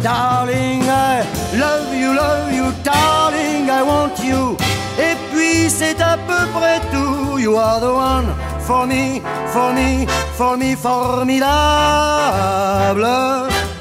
Darling, I love you, darling, I want you. Et puis c'est à peu près tout. You are the one for me, for me, for me, formidable.